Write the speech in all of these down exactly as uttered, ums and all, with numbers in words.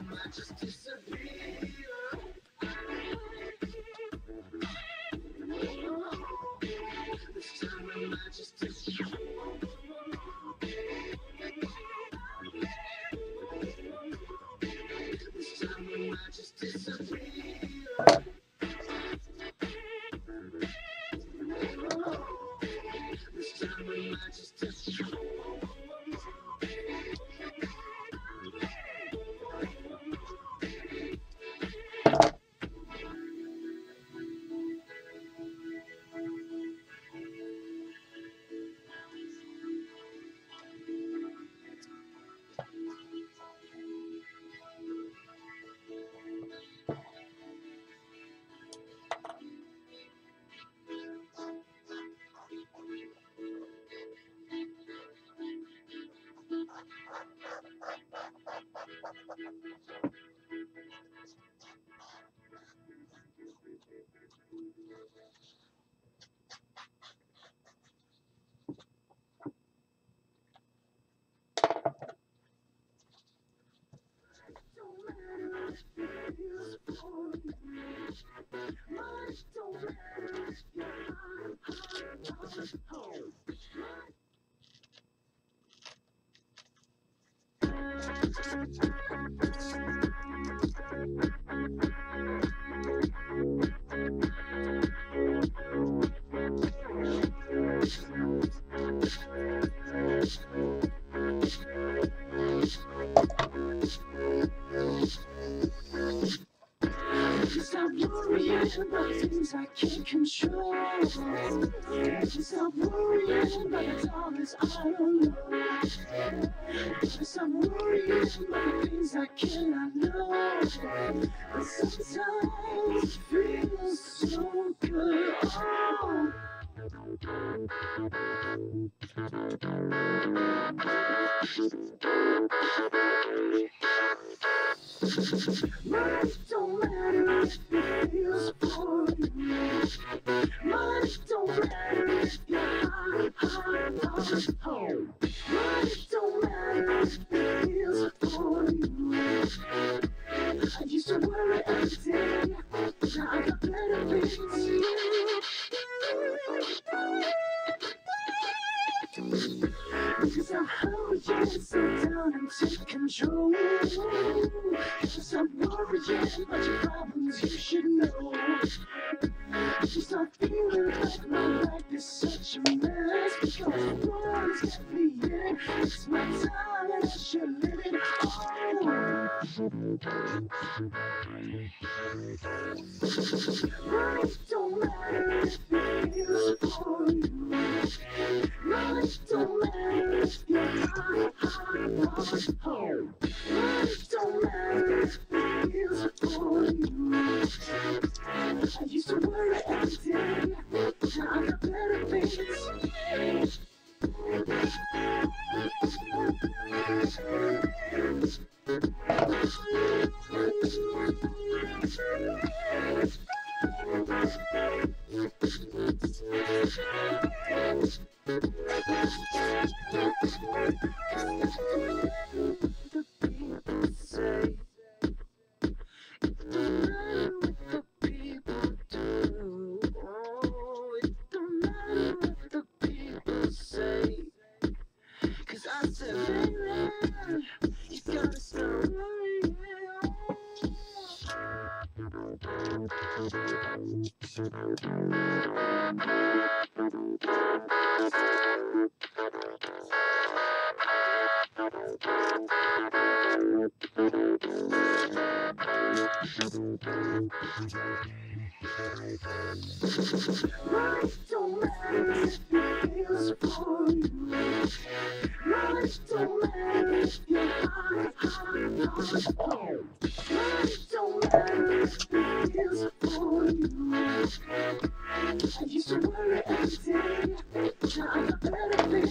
Stop worrying about things I can't control. Stop worrying about the dollars I don't know. Stop worrying about the things I cannot know. But sometimes it feels so good. Oh. Money don't matter if it feels for you. Money don't matter if you're high, high, high, home. Money don't matter if it feels for you. I used to worry every day, but now I got better things. Because I'm hurrying, slow down and take control. Stop worrying about your problems, you should know. Stop feeling like my life is such a mess. Because the world's got me in. It's my time and I should live it all. Money don't matter if it feels for you. Money don't matter if you're high, high, high, home. Money don't matter if it feels for you. I used to worry every day, but now I got better things. The people say, it don't matter what the people do. Oh, it don't matter what the people say. Cause I said, baby, you gotta stop worrying. Money don't matter if it feels for you. Money don't matter if you're high, high, high, home. Money don't matter if it feels for you. I used to worry every day, but now I got better things.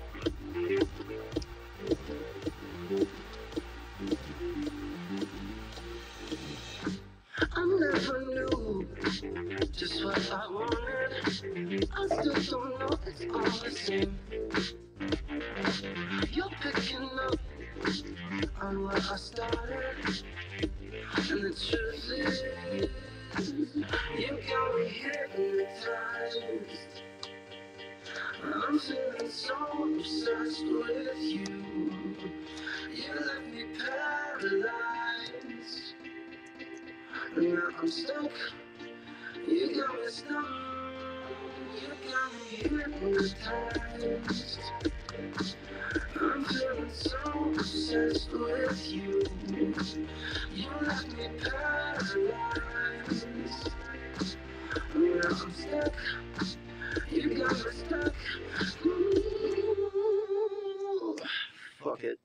everything. You're picking up on where I started, and the truth is, you got me hypnotized. I'm feeling so obsessed with you. You left me paralyzed. Now I'm stuck. You got me stuck. You got me hypnotized. I'm feeling so obsessed with you. You left me paralyzed. Now I'm stuck. You got me stuck. Ooh. Fuck it.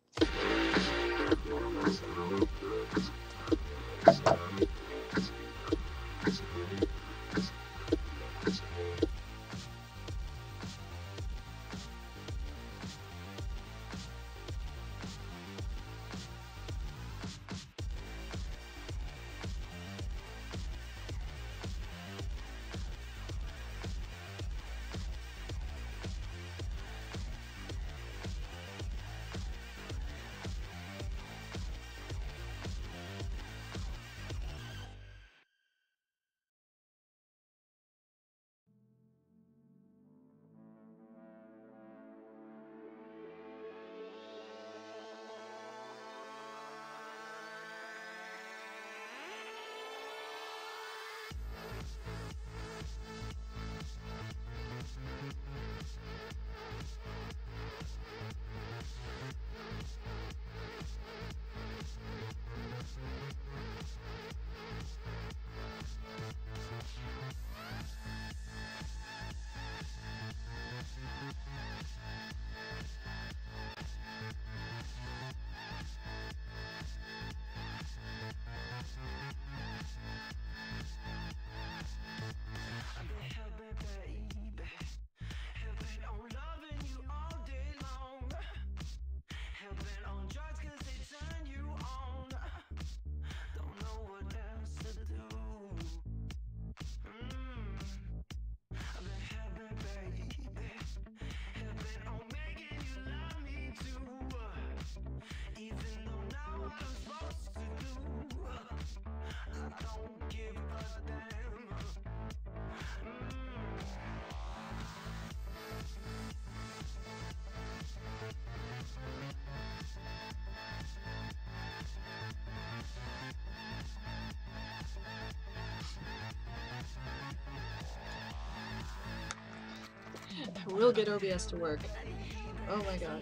I will get O B S to work. Oh my gosh.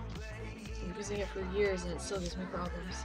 I'm using it for years and it still gives me problems.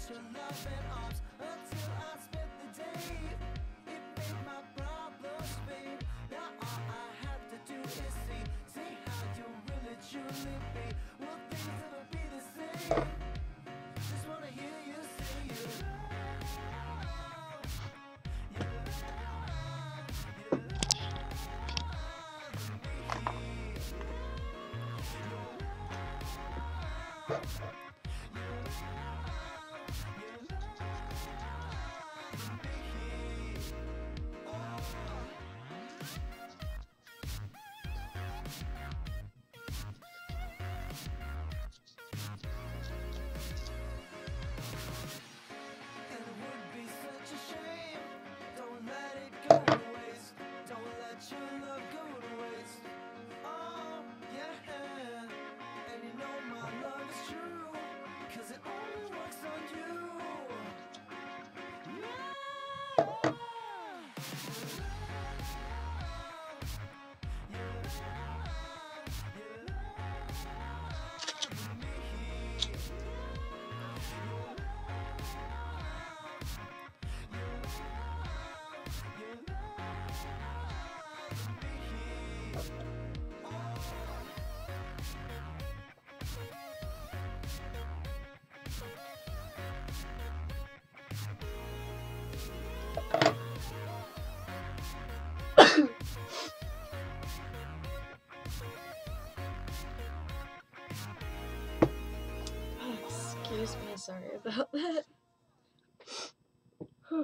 trust your loving arms until I spent the day. It made my problems fade. Now all I have to do is see, see how you really truly be. Will things ever be the same? Just wanna hear you say you love, you love, you love me. Excuse me, sorry about that. Whew.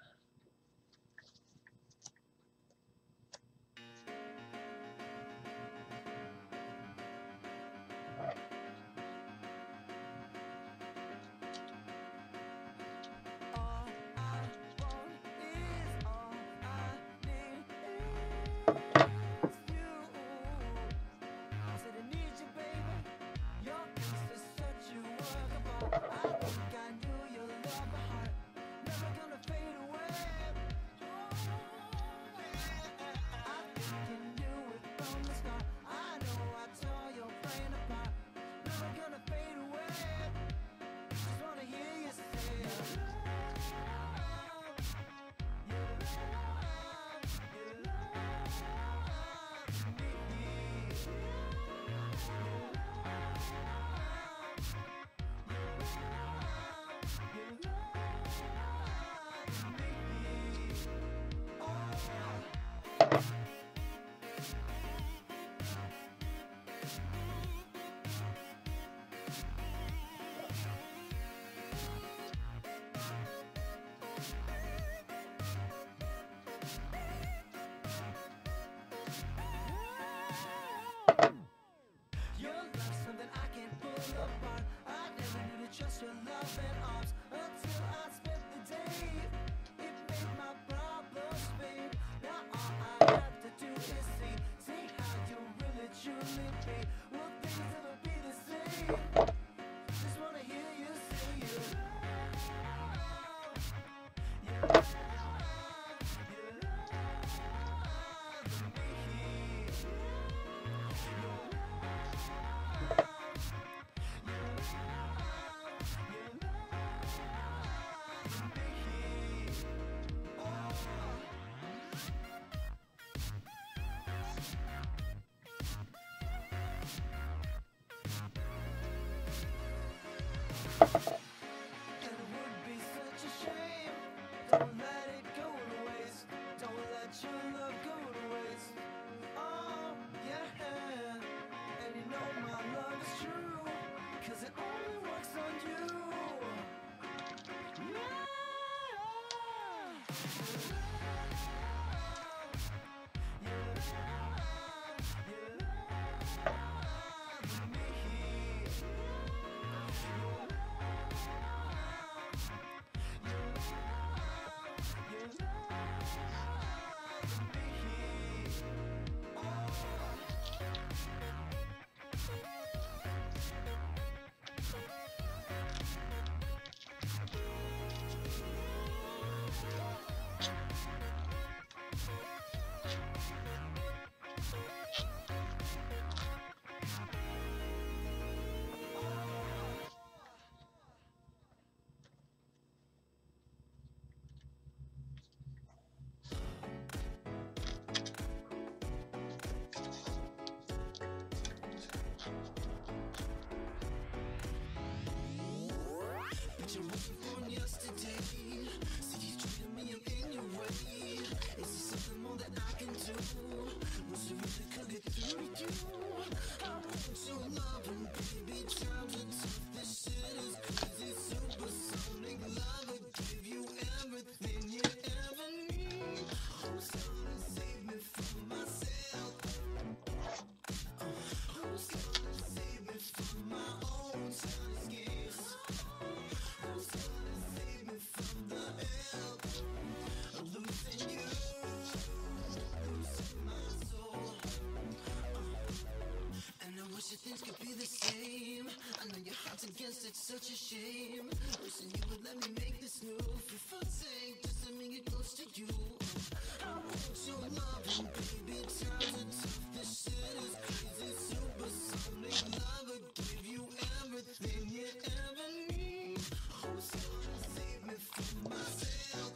Trust your loving arms until I spent the day. It made my problems fade. Now all I have to do is see, see how you really truly be. Will things ever be the same? Just wanna hear you say you love, you love, you love me. You love, you love. Don't let it go to waste. Don't let your love go to waste. Oh, yeah. And you know my love is true, 'cause it only works on you. Yeah. You love, you love me. You Things could be the same. I know your heart's against it, such a shame. Wishing you would let me make this move. For fuck's sake, just let me get close to you. I want your loving, baby. Times are tough, this shit is crazy. Supersonic love will give you everything you ever need. Who's gonna save me from myself?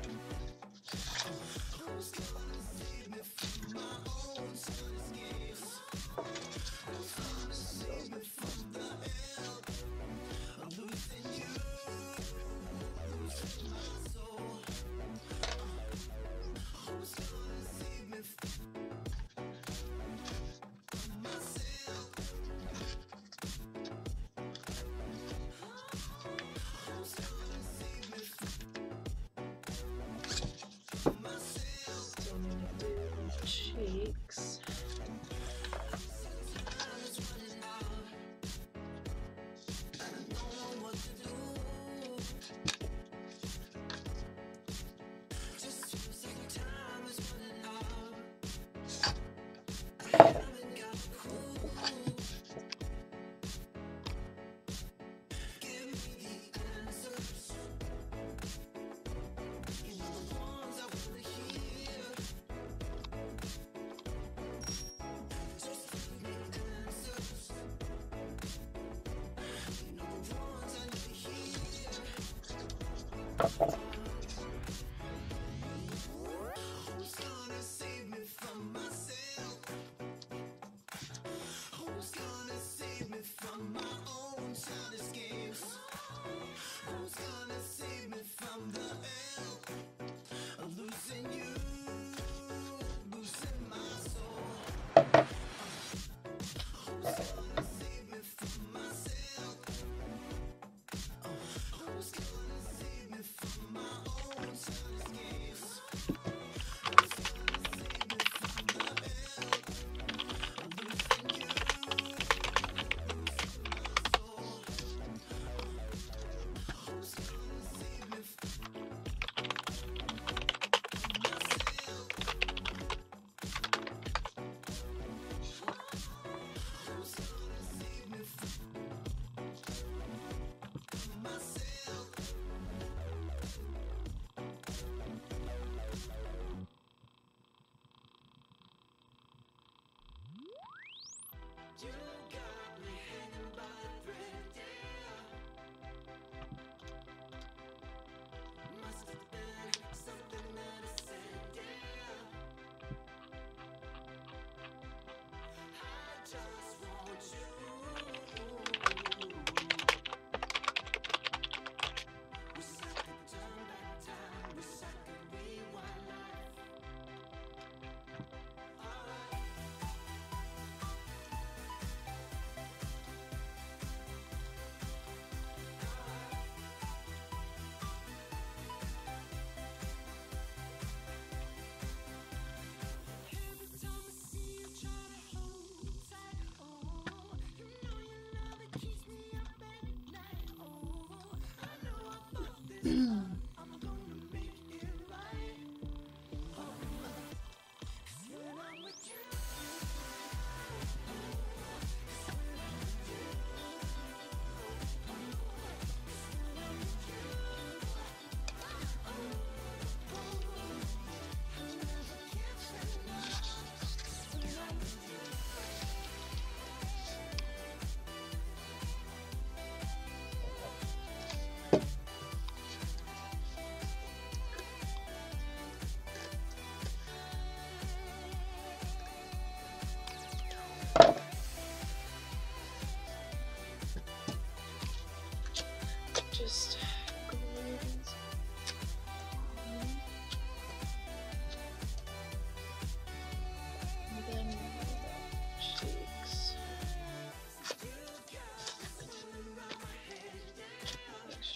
Who's gonna save me from my own son's gaze? Who's gonna save me from the hell of losing you, losing my soul? Who's gonna save me from myself? Who's gonna save me from myself? Still need to do the cheeks. Who's gonna save me from myself? Who's gonna save me from my own childish games? Who's gonna save me from the hell of losing you, losing my soul? Who's gonna save me from myself? Who's gonna save me from my own childish games? Who's gonna save me from the hell of losing you, losing my soul? Who's gonna save me from myself? Who's gonna save me from myself? You got me hanging by a thread, yeah. Must have been something that I said, yeah. I just want you. Wish I could turn back time, wish I could rewind life. Alright.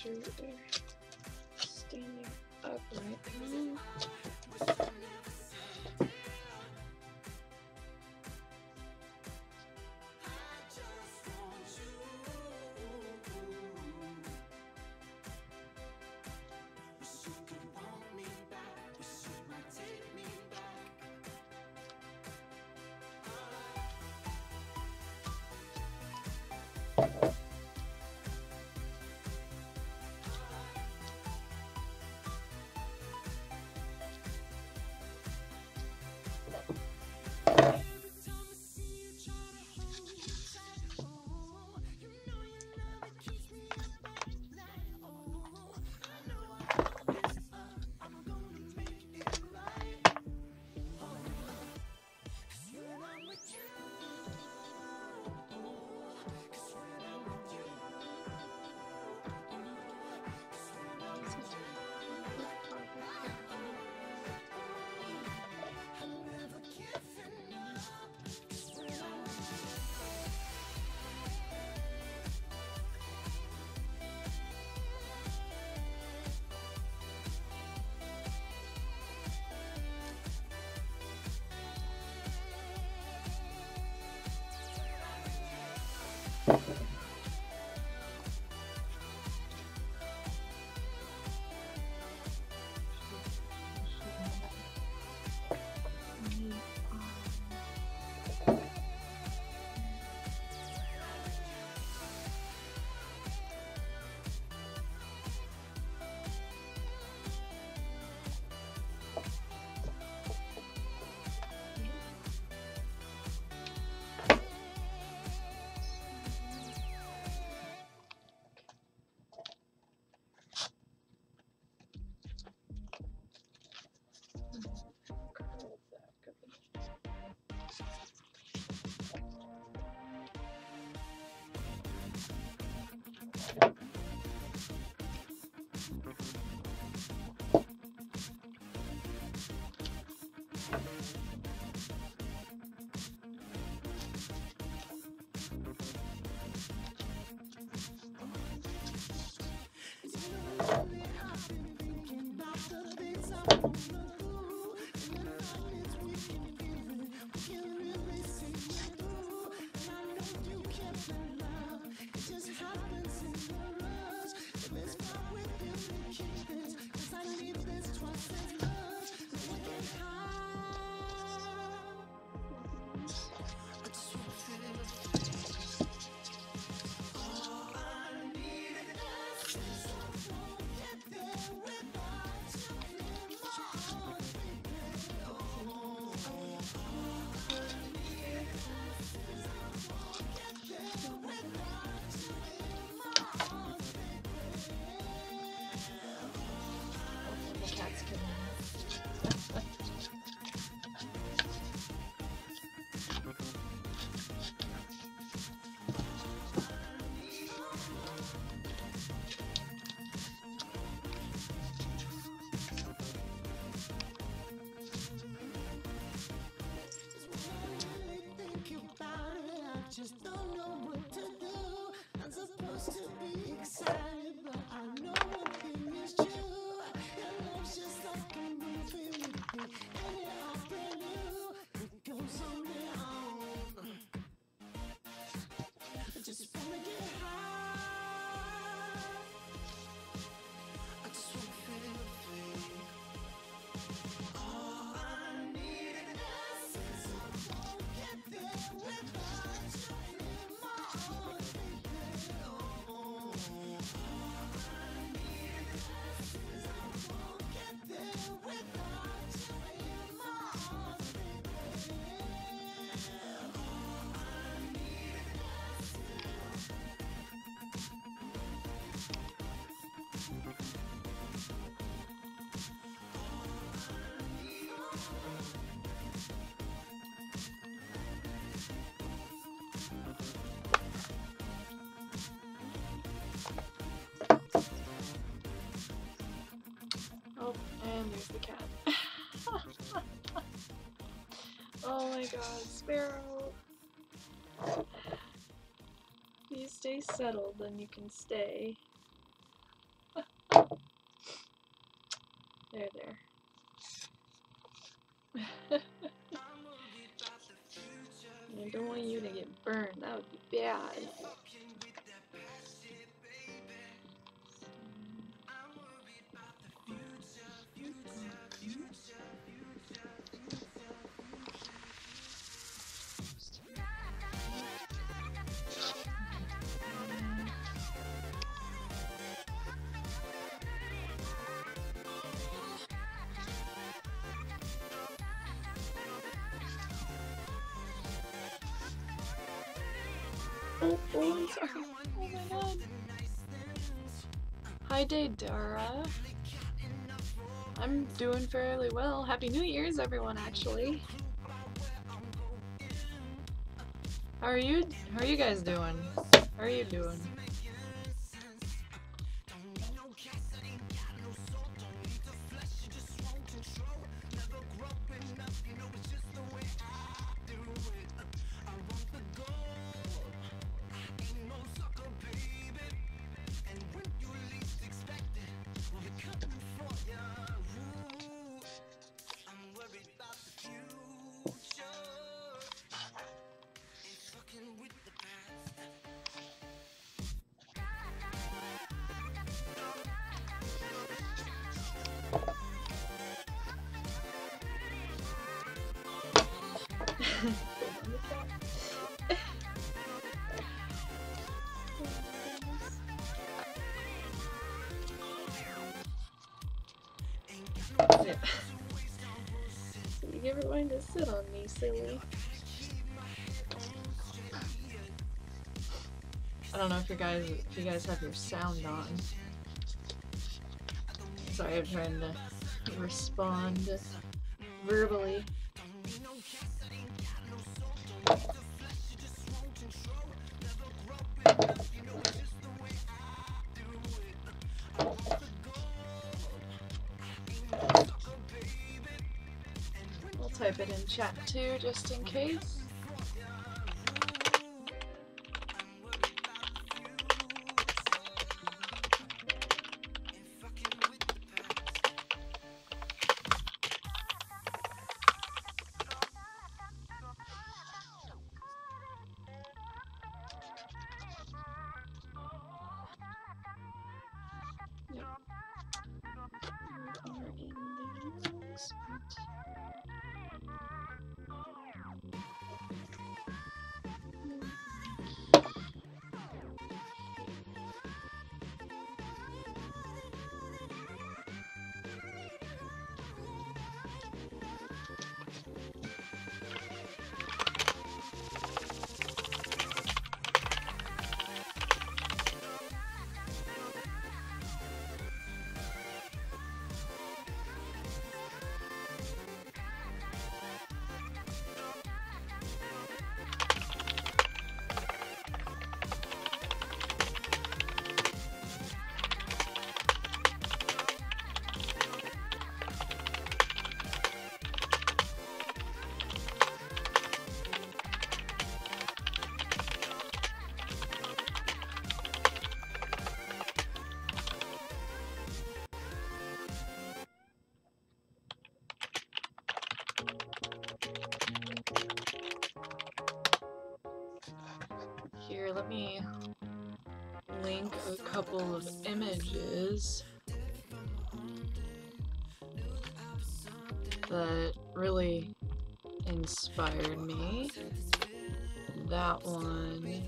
sure they're standing upright. Just don't know what to do. I'm supposed to be excited, but I know one thing is true. Your love's just like a movie with me, and it all brand new. It goes on and on. I just wanna get high. I just wanna feel free. All I need is I won't get there without you in my arms, baby. Oh, all I need is I won't get there without you in my arms, baby. All I need Oh, and there's the cat. Oh my god, Sparrow. If you stay settled, then you can stay. There, there. I don't want you to get burned. That would be bad. Oh, oh, I'm sorry. Oh my god. Hi, Daydara. I'm doing fairly well. Happy New Year's, everyone, actually. How are you? How are you guys doing? How are you doing? Yeah. So you never mind to sit on me, silly. I don't know if you guys if you guys have your sound on. Sorry, I'm trying to respond verbally. I'll type it in chat too, just in case. Here, let me link a couple of images that really inspired me. That one,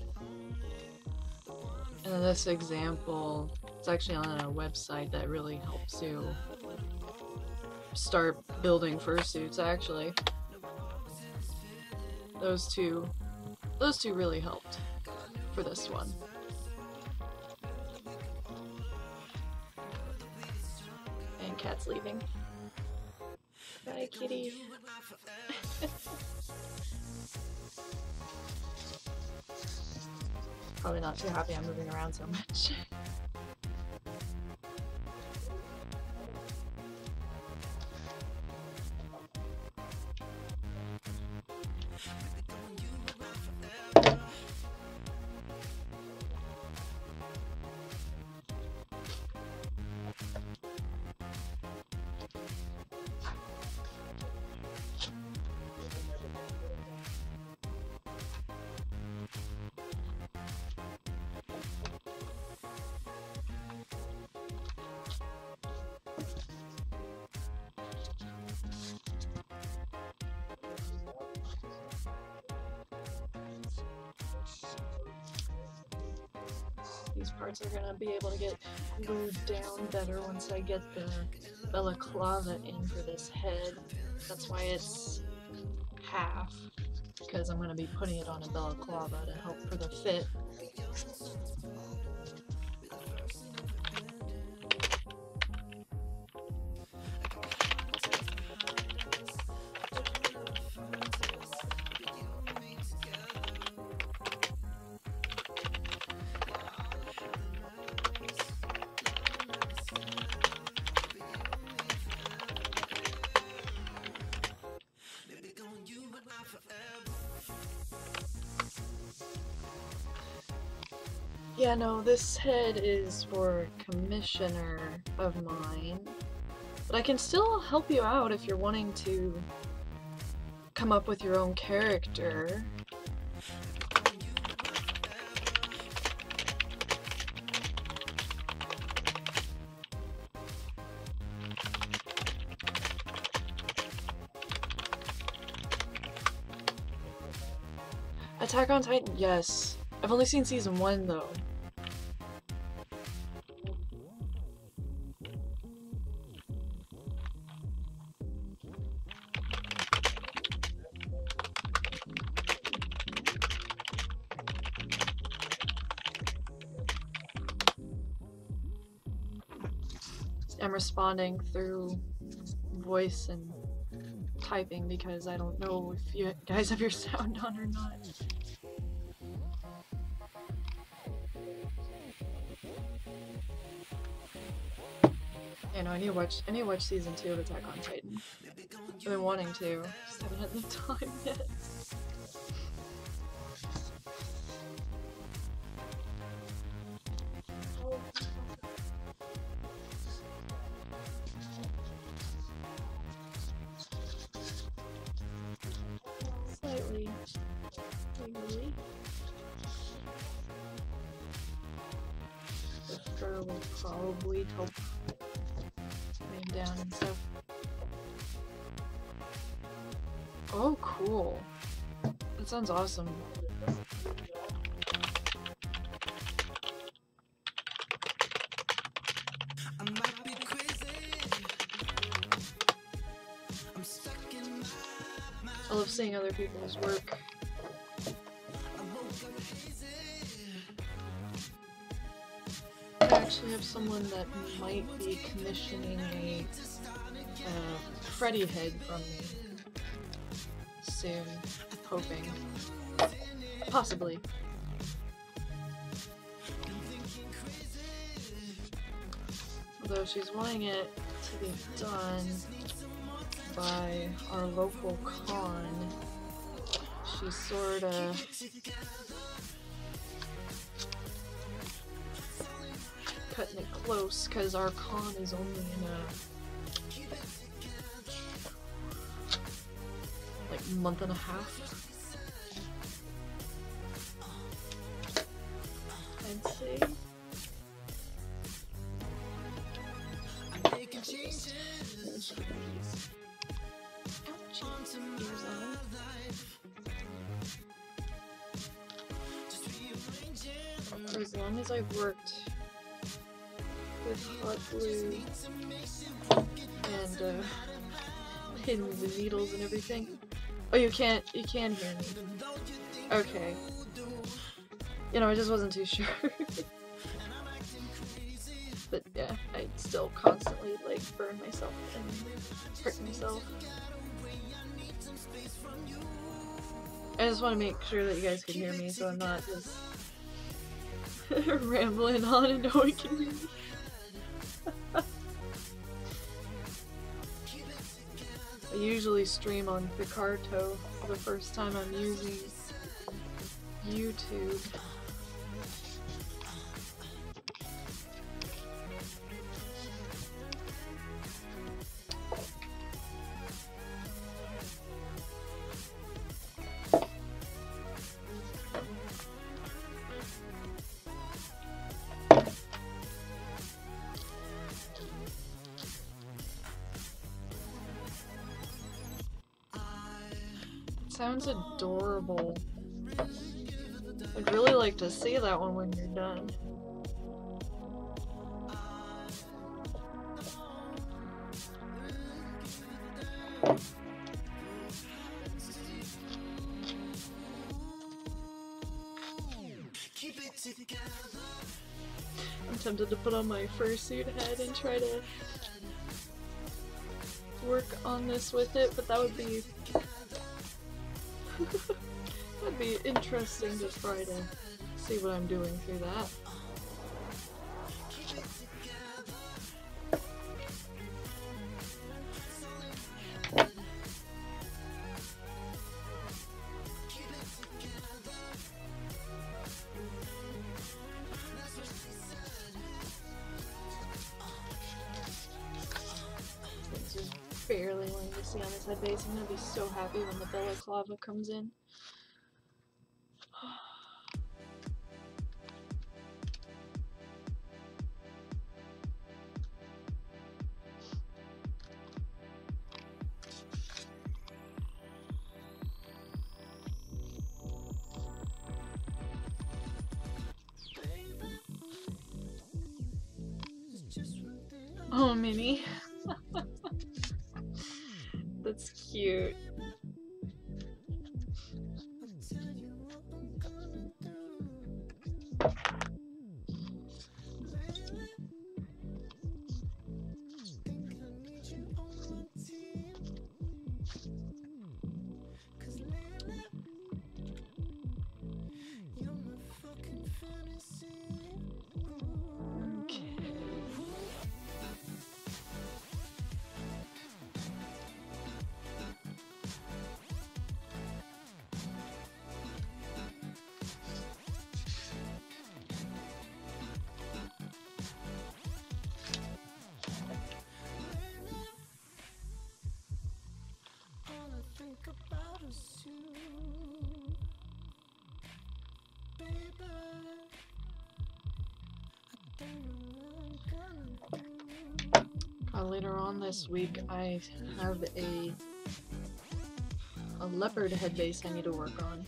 and this example, it's actually on a website that really helps you start building fursuits, actually. Those two, those two really helped for this one. And Cat's leaving. Bye, kitty. Probably not too happy I'm moving around so much. these parts are gonna be able to get glued down better once I get the balaclava in for this head. That's why it's half, because I'm gonna be putting it on a balaclava to help for the fit. Yeah, no, this head is for a commissioner of mine, but I can still help you out if you're wanting to come up with your own character. Attack on Titan, yes. I've only seen season one though. I'm responding through voice and typing because I don't know if you guys have your sound on or not. Yeah, no, I need to watch. I need to watch season two of Attack on Titan. I've been wanting to, just haven't had the time yet. Slightly, legally. The fur will probably help down and stuff. Oh, cool. That sounds awesome. I love seeing other people's work. I actually have someone that might be commissioning a uh, Freddy head from me soon, hoping. Possibly. Although she's wanting it to be done by our local con, she's sorta cutting it close because our con is only in a like month and a half, I'd say. For as long as I've worked with Hot Glue and uh, hidden the needles and everything. Oh, you can't, you can hear me. Okay. You know, I just wasn't too sure. But yeah, I still constantly, like, burn myself and hurt myself. I just want to make sure that you guys can hear me, so I'm not just rambling on and no one can hear me. I usually stream on Picarto for the first time I'm using YouTube. Sounds adorable. I'd really like to see that one when you're done. tempted to put on my fursuit head and try to work on this with it, but that would be that'd be interesting to try to see what I'm doing through that. Barely wanting to see on this head base. I'm gonna be so happy when the balaclava comes in. Oh, Minnie. That's cute. Uh, later on this week, I have a a leopard head base I need to work on.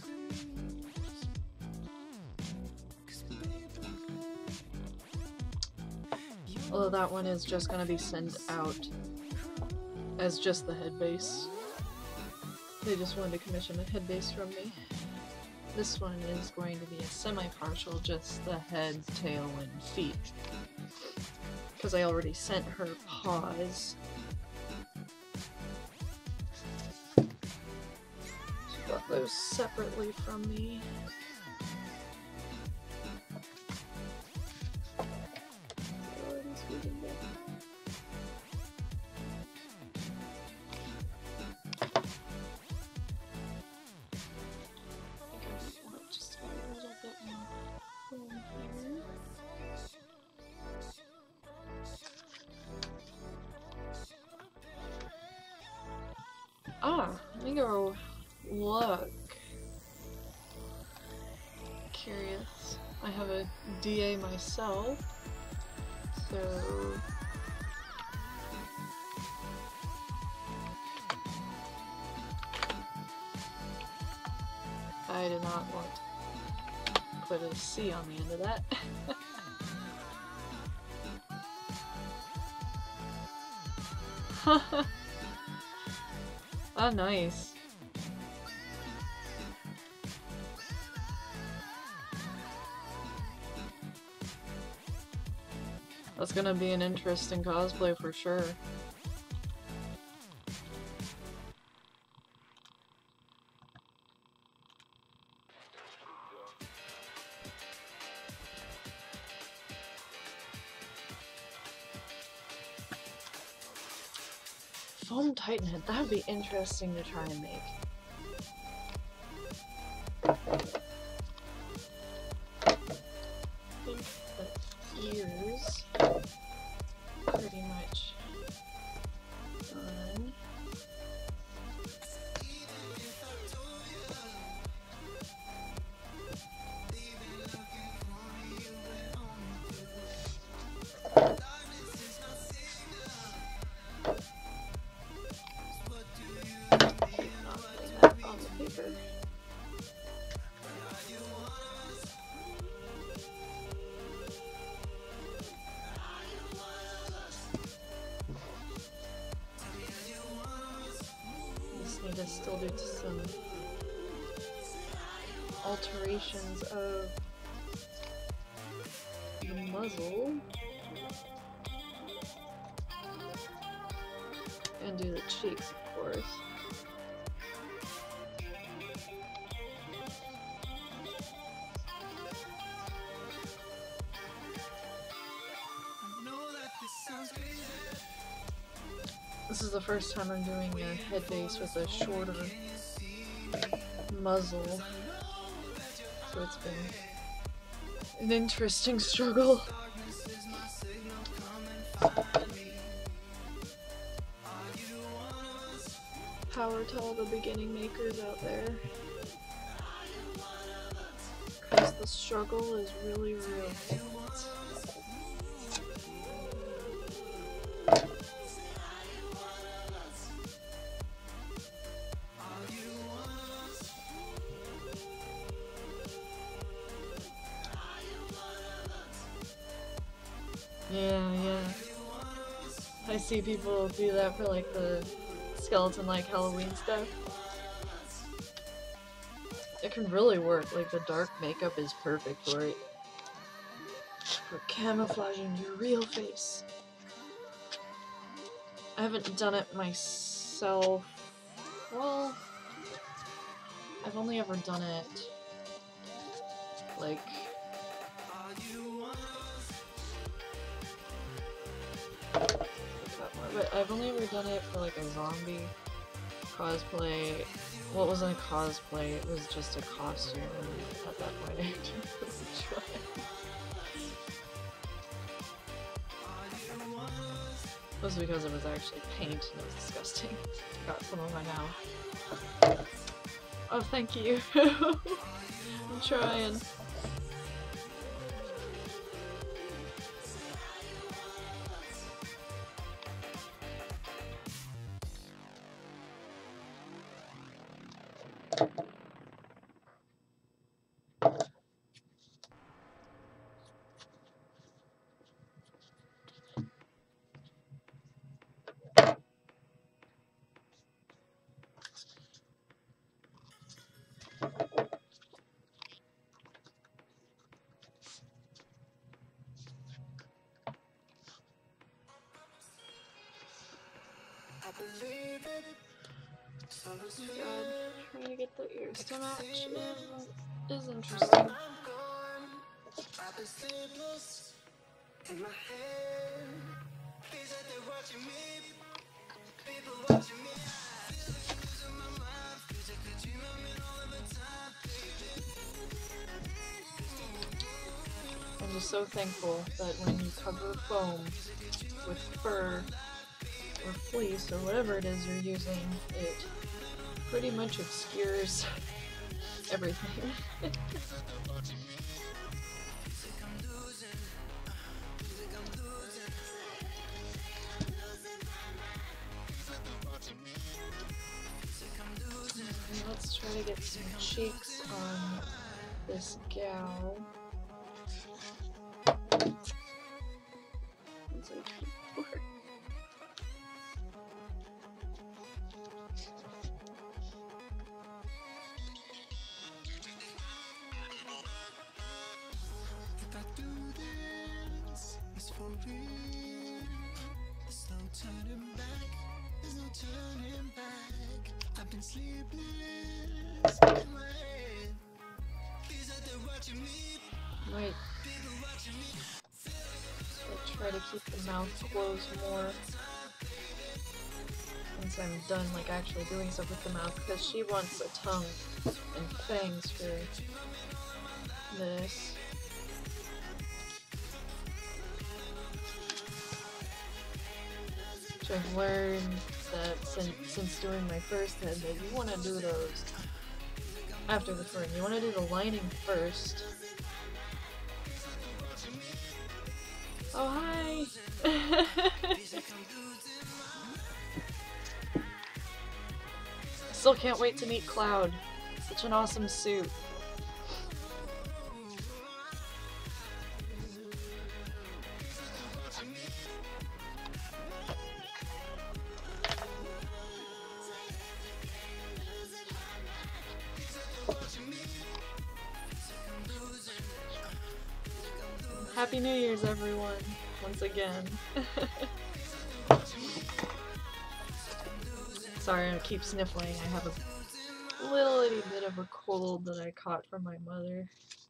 Although that one is just going to be sent out as just the head base. They just wanted to commission a head base from me. This one is going to be a semi-partial, just the head, tail, and feet. Because I already sent her paws. She got those separately from me. Ah, let me go look. Curious. I have a D A myself, so I did not want to put a C on the end of that. Oh, nice. That's gonna be an interesting cosplay for sure. Foam Titan head, that would be interesting to try and make. I think the ears pretty much done. Need to still do some alterations of the muzzle. And do the cheeks, of course. This is the first time I'm doing a head base with a shorter muzzle, so it's been an interesting struggle. Power to all the beginning makers out there, because the struggle is really real. Yeah, yeah. I see people do that for like the skeleton-like Halloween stuff. It can really work, like the dark makeup is perfect for it. For camouflaging your real face. I haven't done it myself. Well, I've only ever done it like but I've only ever done it for like a zombie cosplay. Well, it wasn't a cosplay, it was just a costume, and at that point I didn't really try. It was because it was actually paint and it was disgusting. Got some on my mouth. Oh, thank you. I'm trying. Oh god, trying to get the ears to match is, is interesting. I'm just so thankful that when you cover foam with fur or fleece or whatever it is you're using, it pretty much obscures everything. And let's try to get some cheeks on this gal. Once I keep work. There's no turning back, there's no turning back. I've been sleepless in my head. These are they watching me. Might try to keep the mouth closed more once I'm done like actually doing stuff with the mouth, because she wants a tongue and fangs for this. Which I've learned that since, since doing my first head that you want to do those after the fur. You want to do the lining first. Oh, hi! I still can't wait to meet Cloud. Such an awesome suit. Happy New Year's, everyone, once again. Sorry, I keep sniffling. I have a little itty bit of a cold that I caught from my mother.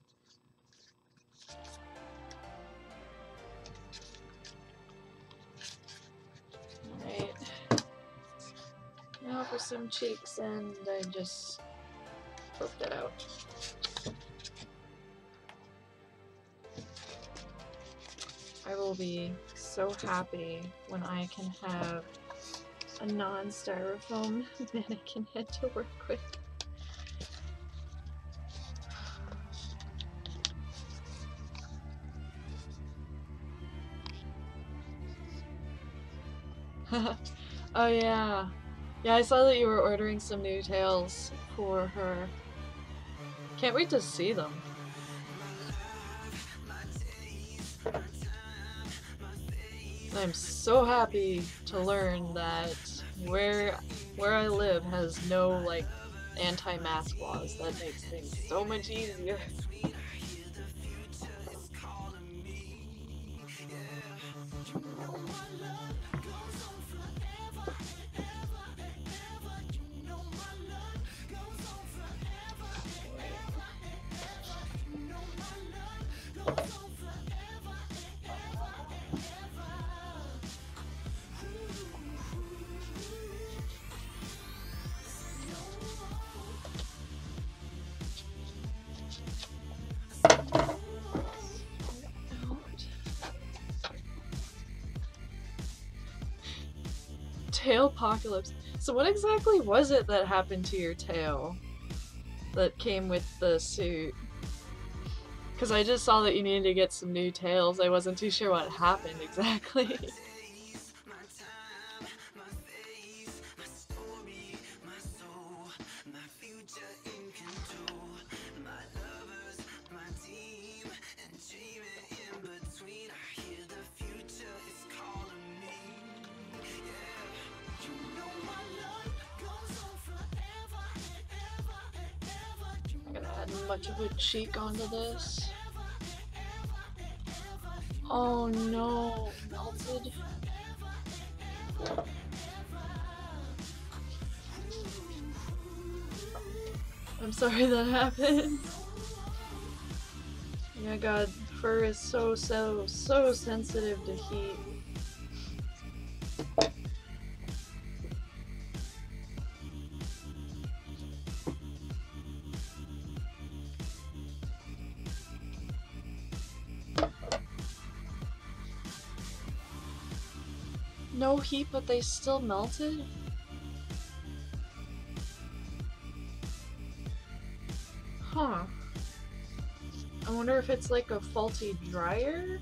Alright. Now for some cheeks, and I just poke that out. I will be so happy when I can have a non-styrofoam mannequin head to work with. Oh yeah. Yeah, I saw that you were ordering some new tails for her. Can't wait to see them. I'm so happy to learn that where where I live has no like anti-mask laws. That makes things so much easier. Tailpocalypse. So what exactly was it that happened to your tail that came with the suit? Because I just saw that you needed to get some new tails. I wasn't too sure what happened exactly. Much of a cheek onto this. Oh no, melted. I'm sorry that happened. Yeah, God, fur is so, so, so sensitive to heat. No heat, but they still melted? Huh. I wonder if it's like a faulty dryer?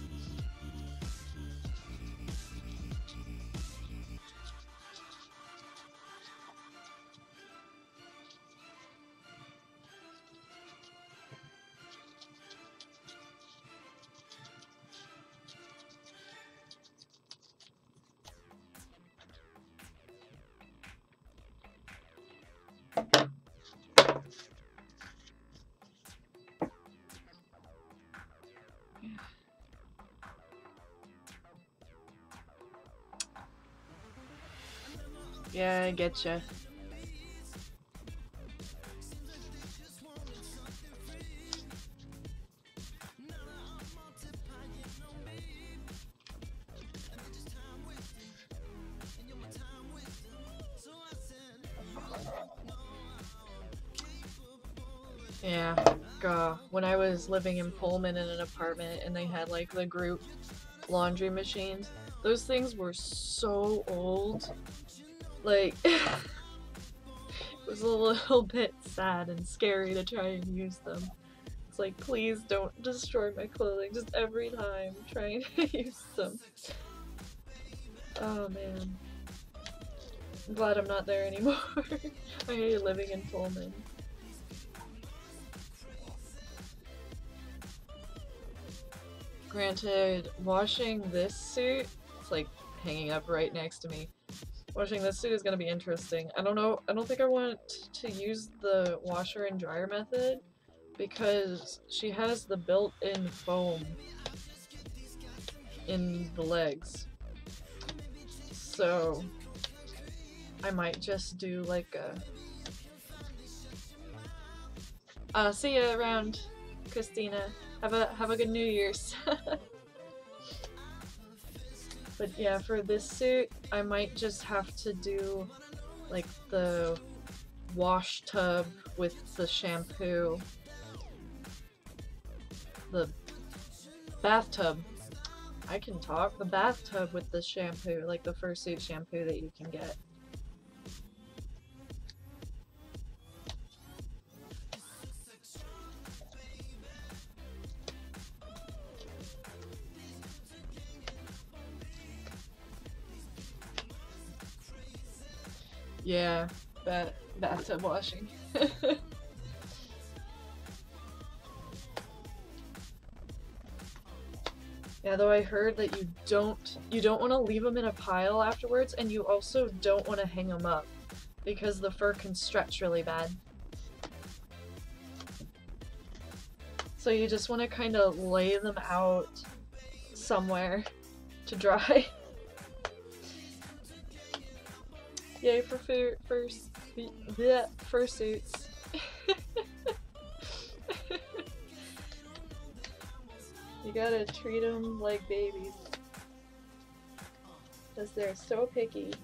Yeah, I getcha. Yeah, uh, when I was living in Pullman in an apartment and they had like the group laundry machines, those things were so old. Like, it was a little bit sad and scary to try and use them. It's like, please don't destroy my clothing just every time trying to use them. Oh man. I'm glad I'm not there anymore. I hate living in Pullman. Granted, washing this suit, it's like hanging up right next to me. Washing this suit is going to be interesting. I don't know, I don't think I want to use the washer and dryer method because she has the built-in foam in the legs. So I might just do like a uh see ya around, Christina. Have a have a good New Year's. But yeah, for this suit I might just have to do like the wash tub with the shampoo. The bathtub. I can talk. The bathtub with the shampoo, like the fursuit shampoo that you can get. Yeah, bat bathtub washing. Yeah, though I heard that you don't you don't want to leave them in a pile afterwards, and you also don't want to hang them up because the fur can stretch really bad. So you just want to kind of lay them out somewhere to dry. Yay for fur first bleh, fursuits. You gotta treat them like babies, because they're so picky.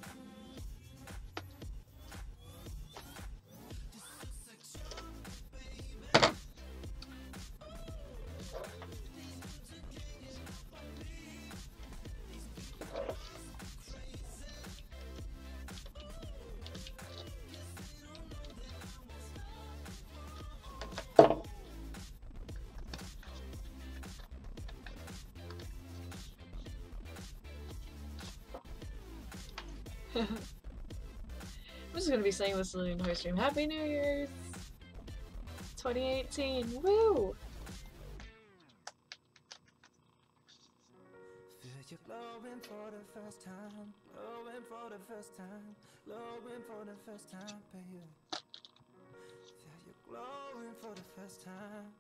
I'm just gonna be saying this in the entire stream. Happy New Year's! twenty eighteen! Woo! Feel you glowing for the first time, glowing for the first time, glowing for the first time, baby. Feel you glowing for the first time.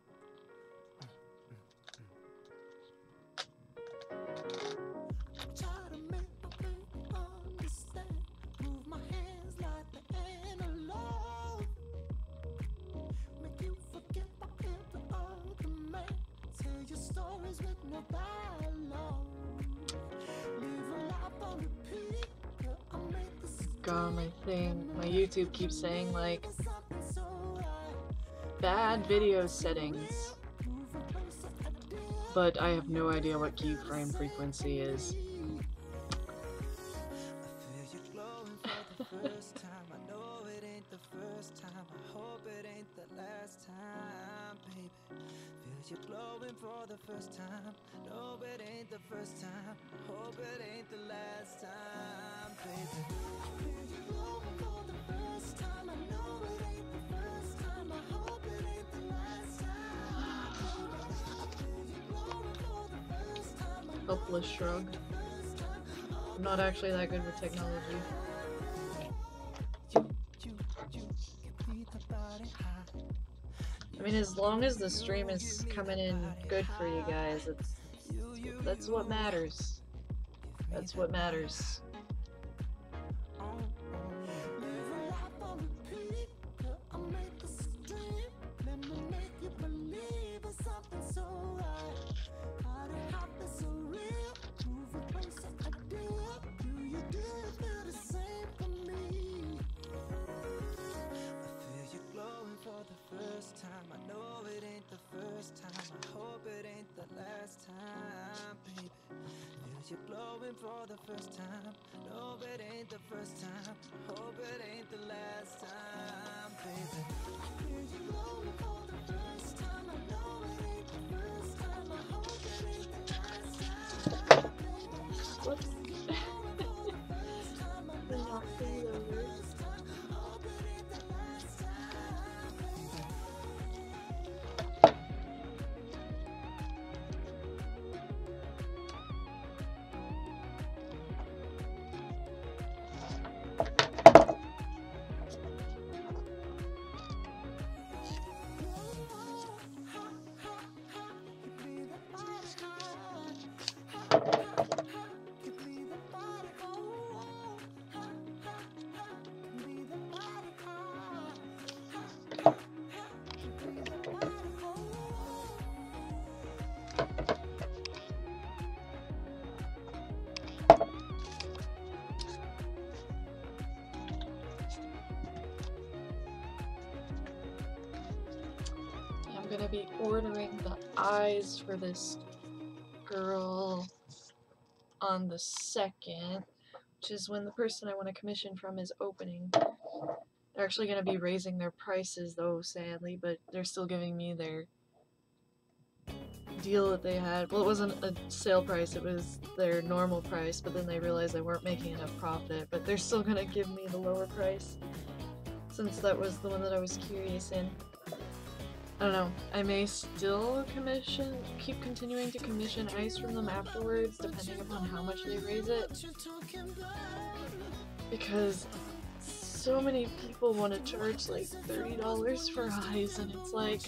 Try to make my baby understand. Move my hands like the analog. Make you forget about every other man. Tell your stories with no dialogue. Live a life on repeat. I make the God, my thing, my YouTube keeps saying like bad video settings, but I have no idea what keyframe frequency is. You're glowing for the first time. No, it ain't the first time. Hope it ain't the last time, baby. I feel you glowing for the first time. I know it ain't the first time. I hope it ain't the last time, baby. I feel you glowing for the first time. I know Helpless shrug. I'm not actually that good with technology. you, you, you can beat the body high. I mean, as long as the stream is coming in good for you guys, it's, that's what matters. That's what matters. You're glowing for the first time. No, it ain't the first time. Hope it ain't the last time, baby. I feel you glowing for the first time. I know it ain't the first time. I hope it ain't the last time, baby. Whoops. High, high, high, you breathe it out high. gonna be ordering the eyes for this girl on the second, which is when the person I want to commission from is opening. They're actually gonna be raising their prices though, sadly, but they're still giving me their deal that they had. Well, it wasn't a sale price, it was their normal price, but then they realized they weren't making enough profit, but they're still gonna give me the lower price since that was the one that I was curious in. I don't know, I may still commission, keep continuing to commission ice from them afterwards, depending upon how much they raise it, because so many people want to charge like thirty dollars for eyes, and it's like,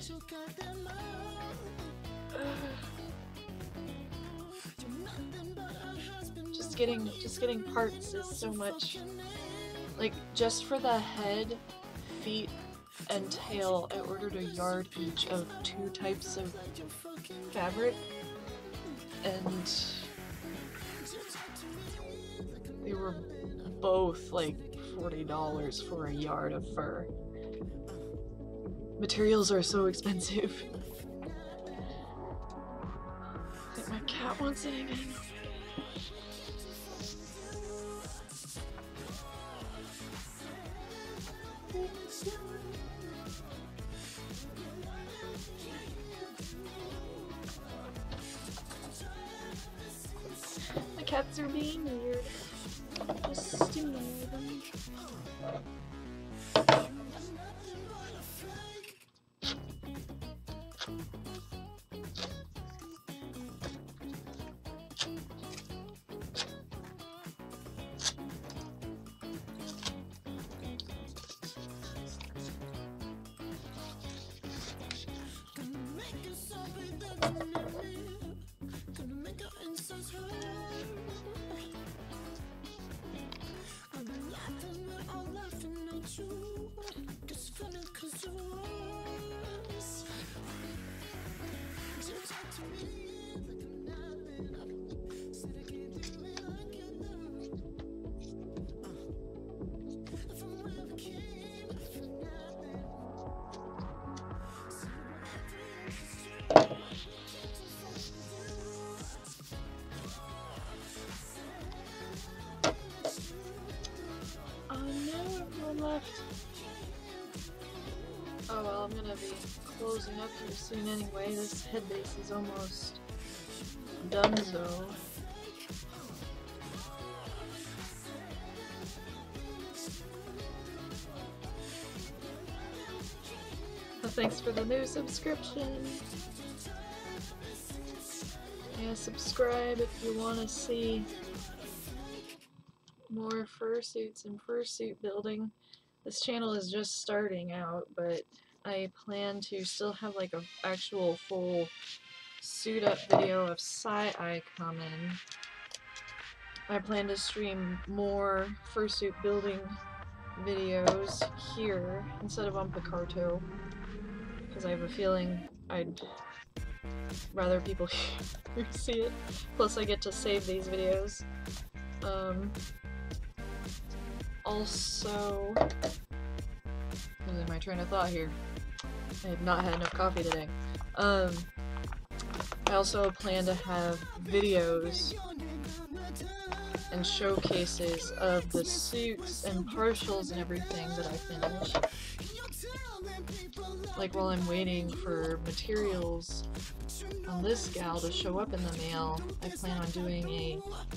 just getting just getting parts is so much. Like, just for the head, feet, and tail, I ordered a yard each of two types of fabric, and they were both like forty dollars for a yard of fur. Materials are so expensive. I think my cat wants it again. My cats are being weird. Just stimulate them. Left. Oh well, I'm gonna be closing up here soon anyway. This head base is almost done though. Well, thanks for the new subscription. Yeah, subscribe if you want to see more fursuits and fursuit building. This channel is just starting out, but I plan to still have like a actual full suit up video of Psy-Eye coming. I plan to stream more fursuit building videos here instead of on Picarto, because I have a feeling I'd rather people see it. Plus I get to save these videos. Um, Also, losing my train of thought here. I have not had enough coffee today. Um, I also plan to have videos and showcases of the suits and partials and everything that I finish. Like while I'm waiting for materials on this gal to show up in the mail, I plan on doing a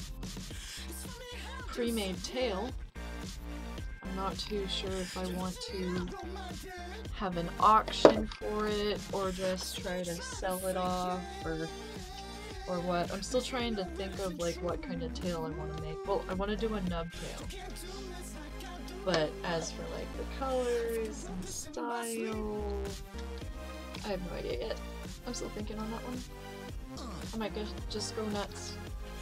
pre-made tail. I'm not too sure if I want to have an auction for it or just try to sell it off or or what. I'm still trying to think of like what kind of tail I want to make. Well, I want to do a nub tail. But as for like the colors and style, I have no idea yet. I'm still thinking on that one. I might just go nuts.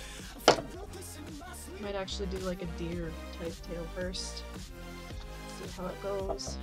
Might actually do like a deer type tail first. See how it goes.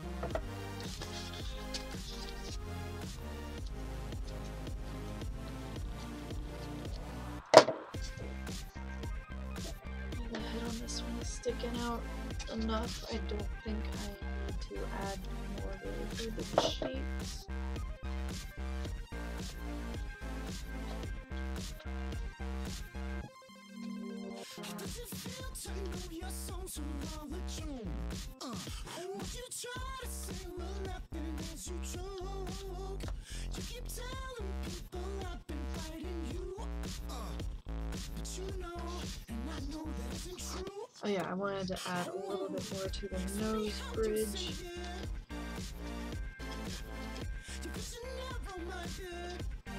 The head on this one is sticking out enough. I don't think I need to add more really for the cheeks. Does it feel to know your songs are all a tune? Uh, what you try to say will happen as you choke. You keep telling people I've been fighting you. Uh, but you know, and I know that isn't true. Oh yeah, I wanted to add a little bit more to the nose bridge. You vision narrow-minded.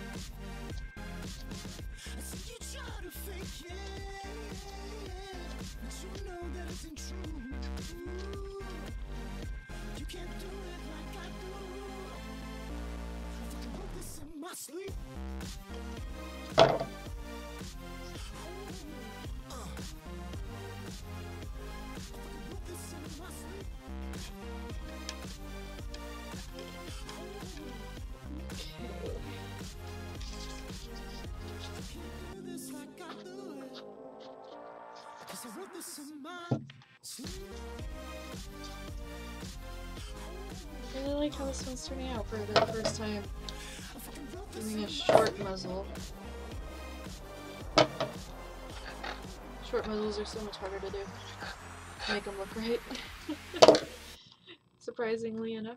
I see you try to fake it, but you know that isn't true. You can't do it like I do. I fucking wrote this in my sleep. Uh, I fucking wrote this in my sleep. Do this like I do it, 'cause I wrote this in my sleep. I really like how this one's turning out for the first time. Doing a short muzzle. Short muzzles are so much harder to do. Make them look right. Surprisingly enough.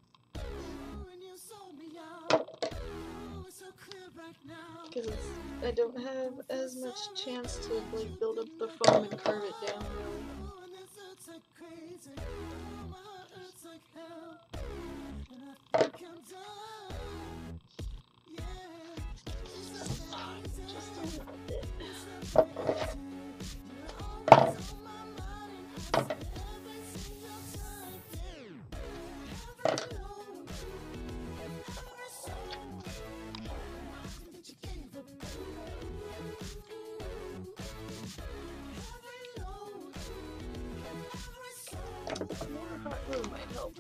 Because I don't have as much chance to like build up the foam and curve it down really. Just a little bit. More hot glue might help.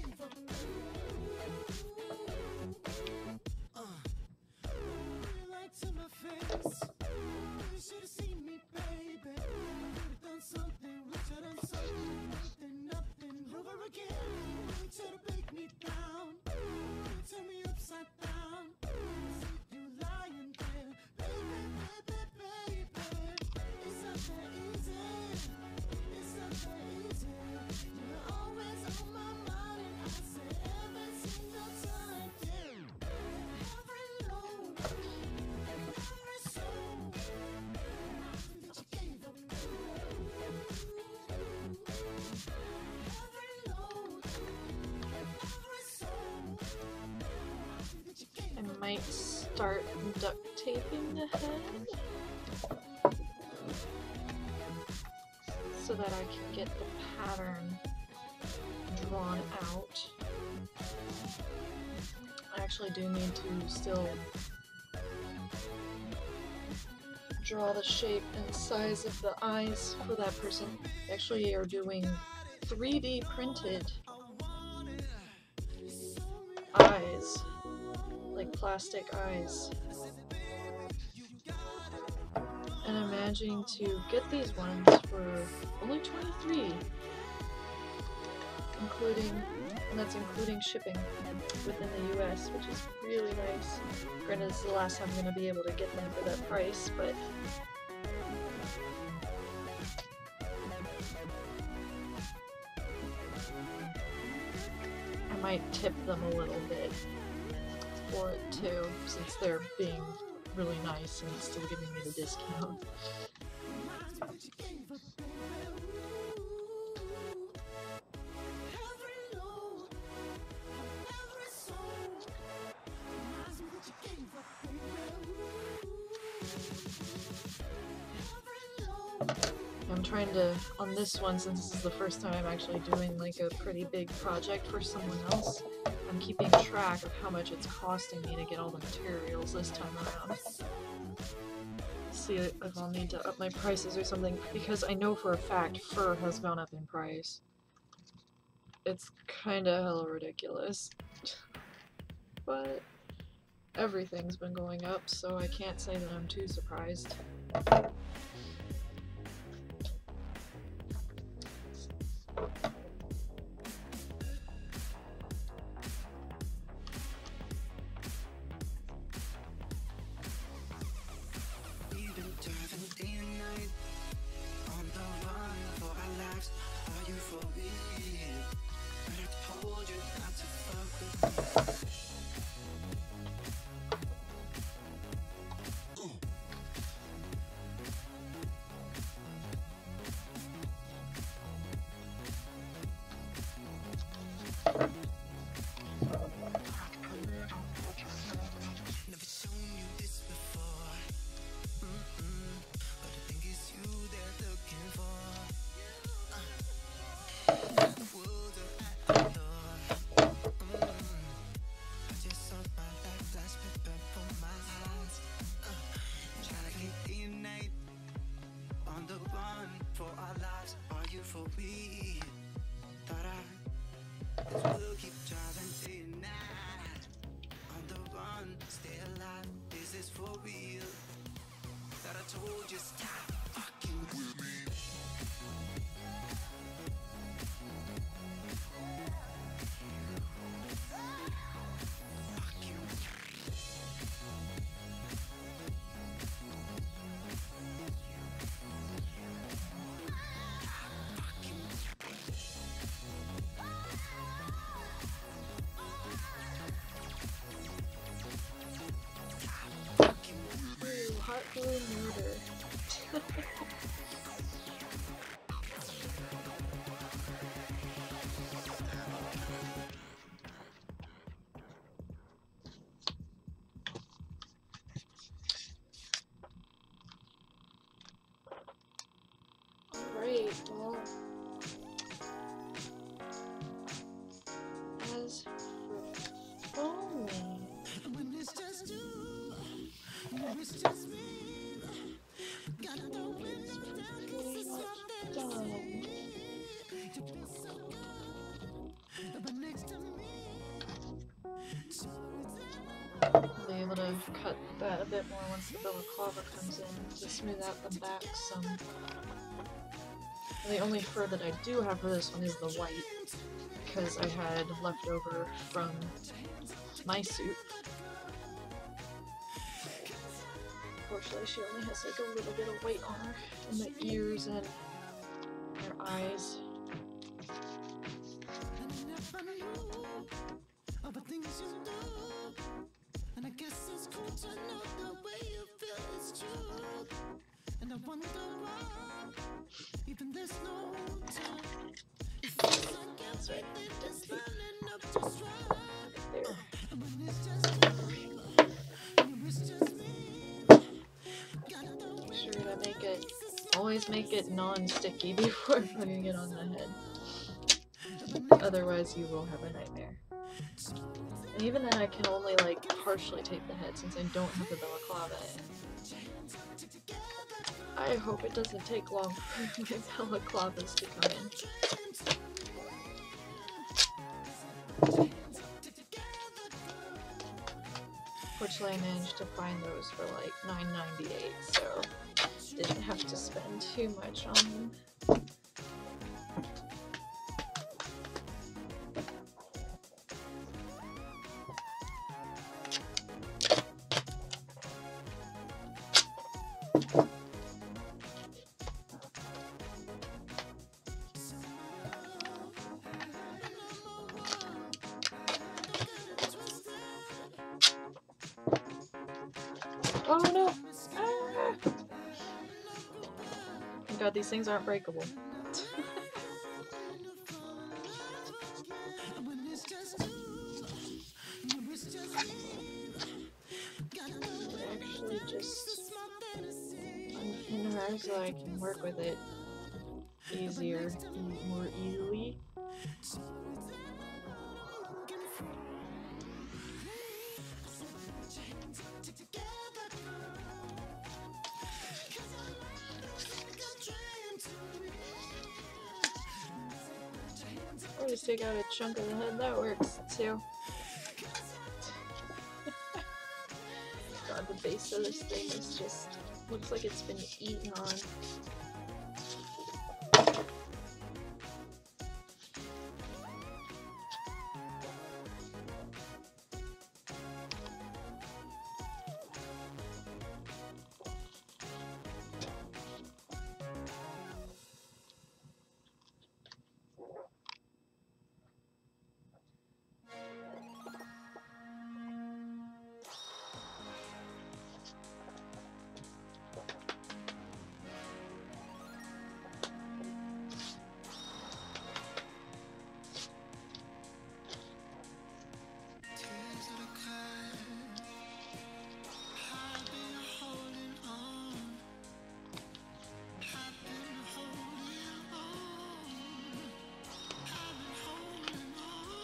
I might start duct taping the head so that I can get the pattern drawn out. I actually do need to still draw the shape and size of the eyes for that person. They actually are doing three D printed eyes, like plastic eyes. And I'm managing to get these ones for only twenty-three, including, and that's including shipping within the U S, which is really nice. Granted, this is the last time I'm going to be able to get them for that price, but I might tip them a little bit for it too, since they're being really nice and still giving me the discount. I'm trying to, on this one, since this is the first time I'm actually doing like a pretty big project for someone else, I'm keeping track of how much it's costing me to get all the materials this time around. See if I'll need to up my prices or something, because I know for a fact fur has gone up in price. It's kinda hella ridiculous. But everything's been going up, so I can't say that I'm too surprised. Heart glue murder. Alright, well, as for foaming, When it's just you, when it's just me, got the windows down 'cause it's something to see. You feel so good, but next to me, I'll be able to cut that a bit more once the balaclava comes in to smooth out the back some. And the only fur that I do have for this one is the white, because I had leftover from my suit. Unfortunately, she only has like a little bit of white on her in the ears and her eyes. all the things you do, and I guess it's cool to know the way you feel is true. And I wonder why, even there's no time, it feels like everything is lining up just right. There. And when it's just you, when it's just me, got the Make sure to make it, always make it non-sticky before putting it on the head. Otherwise you will have a nightmare. And even then I can only like partially tape the head since I don't have the balaclava in. I hope it doesn't take long for my balaclavas to come in. Fortunately, I managed to find those for like nine ninety-eight, so didn't have to spend too much on them. Oh no! Ah! Thank God these things aren't breakable. Actually just unpin her so I can work with it easier, more easily. Or just take out a chunk of the head, that works too. God, the base of this thing is just, looks like it's been eaten on.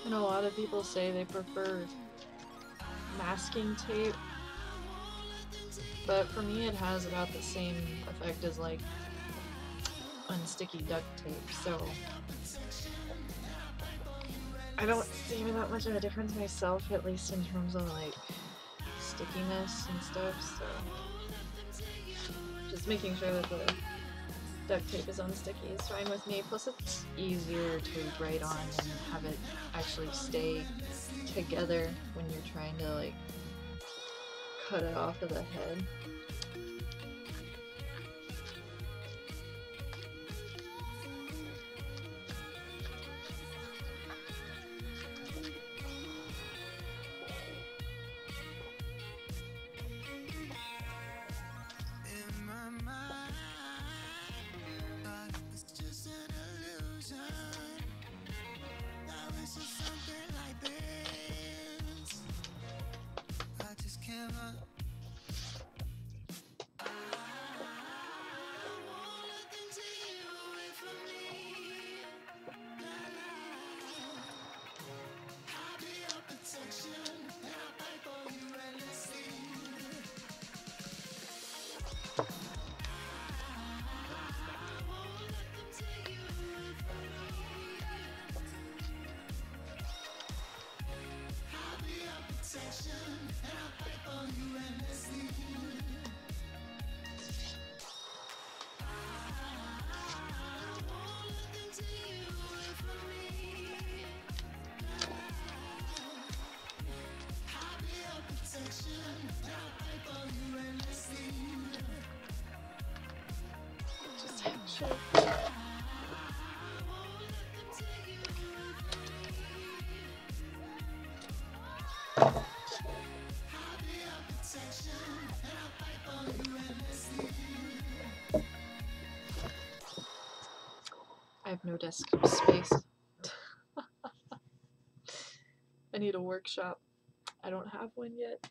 And a lot of people say they prefer masking tape, but for me it has about the same effect as like unsticky duct tape, so I don't see that much of a difference myself, at least in terms of like stickiness and stuff, so just making sure that the duct tape is unsticky is fine with me, plus it's easier to write on and have it actually stay together when you're trying to like cut it off of the head. Sure. I have no desk space. I need a workshop. I don't have one yet.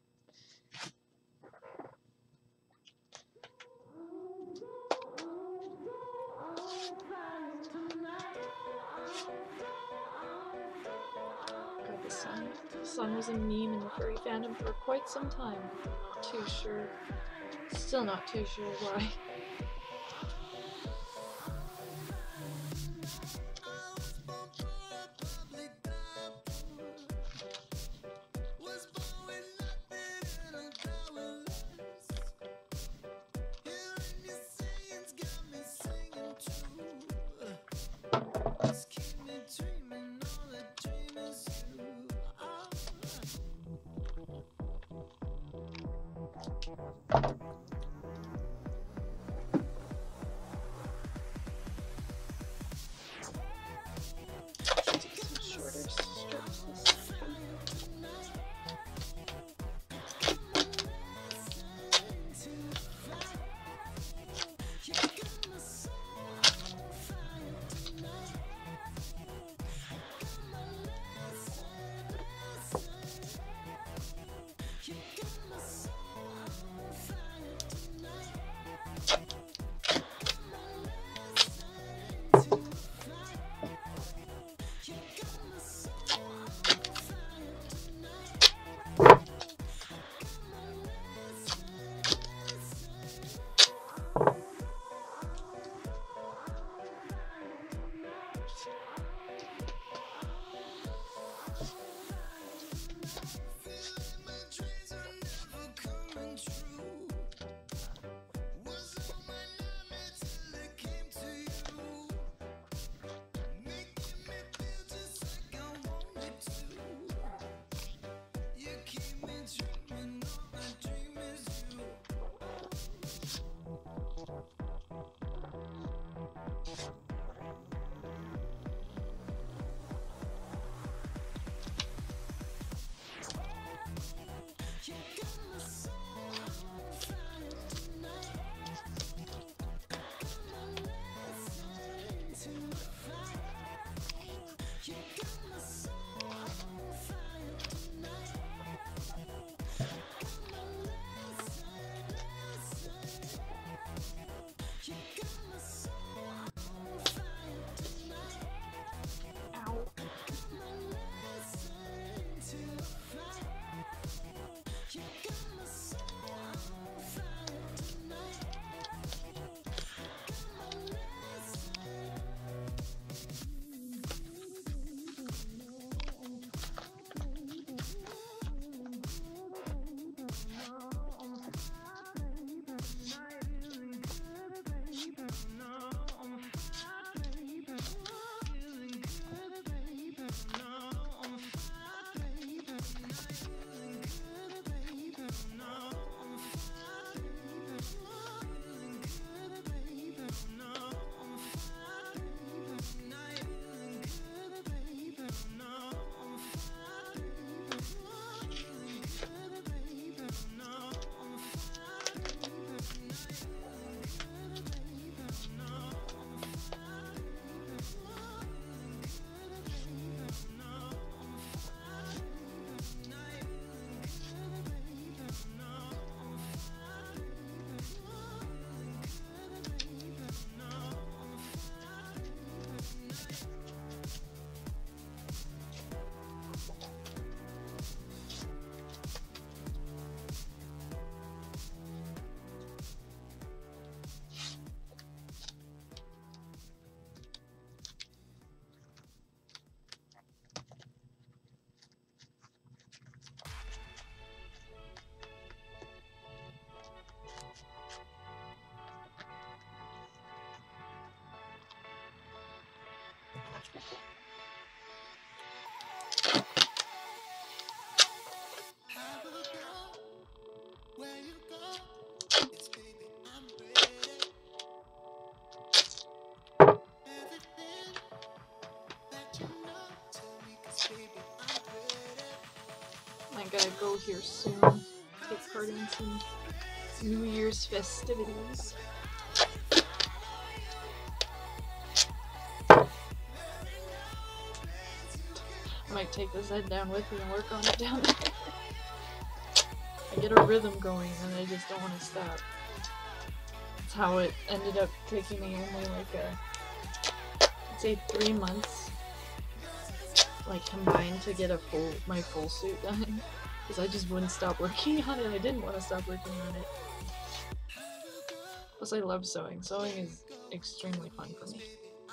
God, the sun. The sun was a meme in the furry fandom for quite some time. I'm not too sure. Still not too sure why. I gotta go here soon. Take part in some New Year's festivities. I might take this head down with me and work on it down there. I get a rhythm going and I just don't want to stop. That's how it ended up taking me only like a, I'd say three months, like combined, to get a full my full suit done. Because I just wouldn't stop working on it. I didn't want to stop working on it. Plus I love sewing. Sewing is extremely fun for me.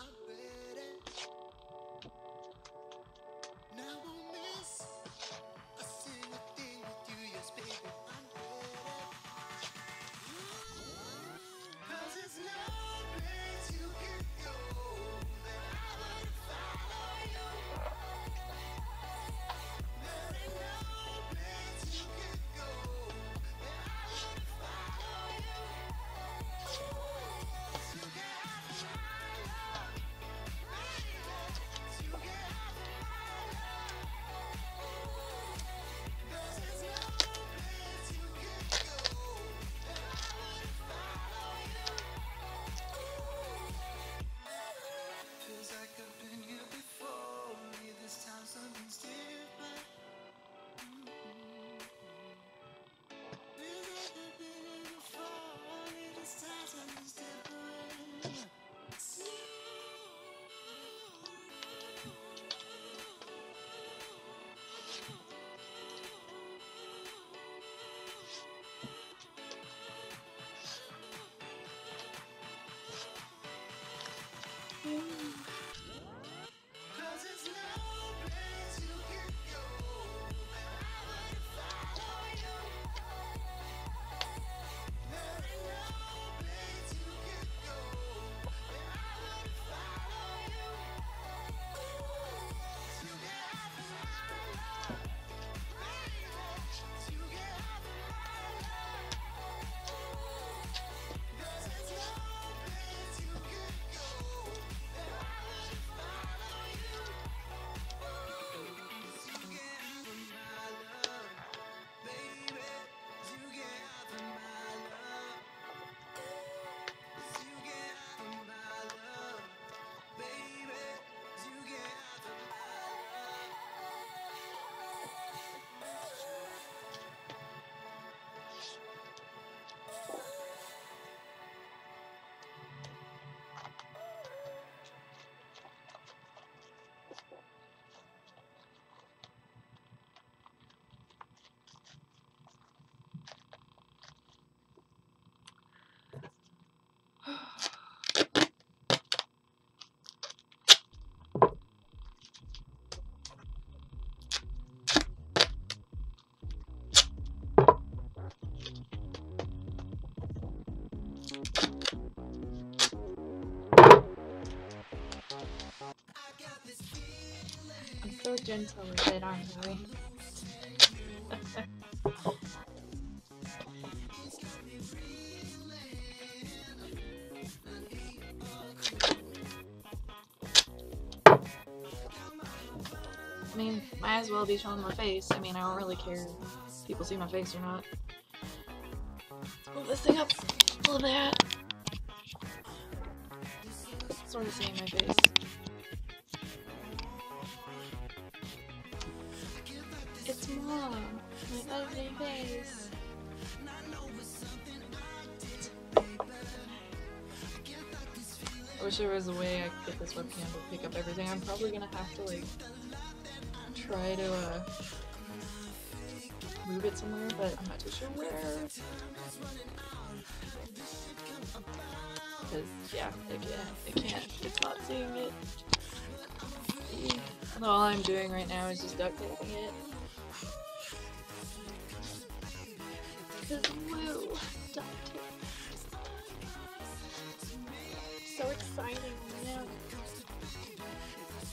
I'm so gentle with it, aren't I? I mean, might as well be showing my face. I mean, I don't really care if people see my face or not. Let's move this thing up a little bit. Sort of seeing my face. It's Mom, my ugly face. I wish there was a way I could get this webcam to pick up everything. I'm probably gonna have to like try to uh, move it somewhere, but I'm not too sure where. Because yeah, it can't. It can't. It's not seeing it. And all I'm doing right now is just duct taping it. Because woo, duct tape. So exciting right now.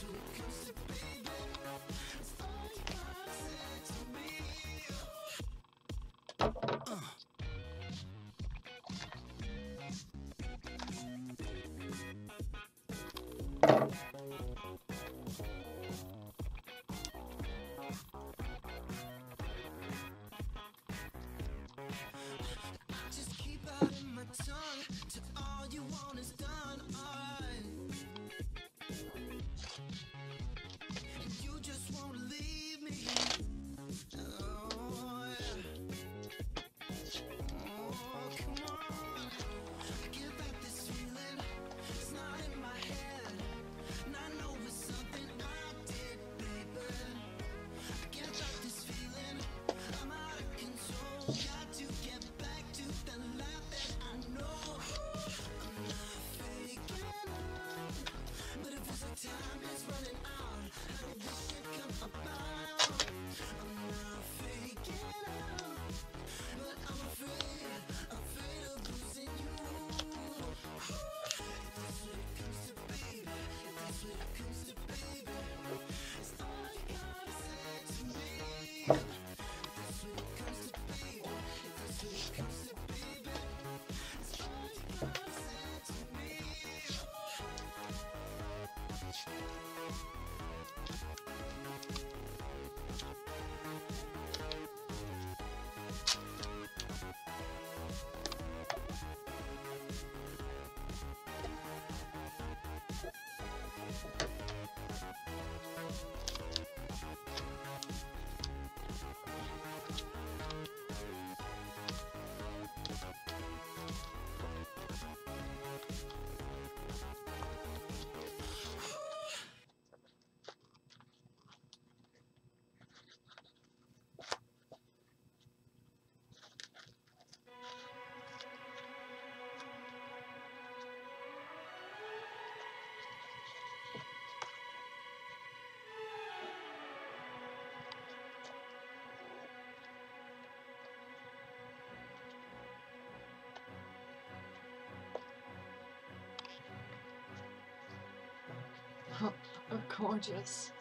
Oh, gorgeous.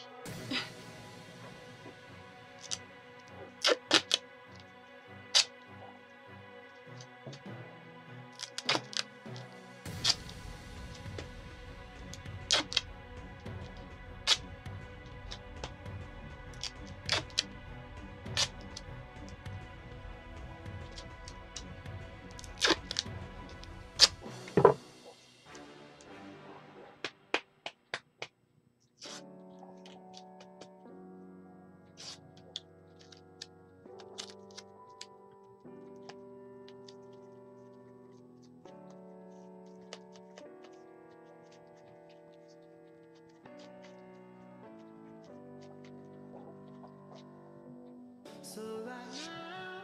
So right now,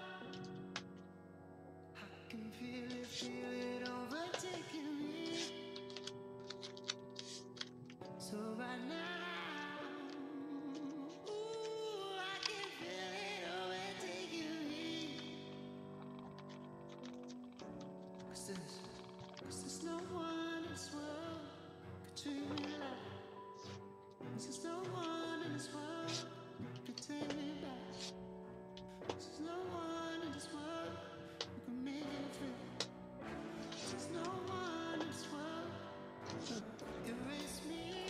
I can feel it, feel it overtaking me. So right now, ooh, I can feel it overtaking me. 'Cause there's, 'cause there's no one in this world could treat me like. 'Cause there's no one in this world could take me back. There's no one in this world who can make it free. There's no one in this world who can erase me,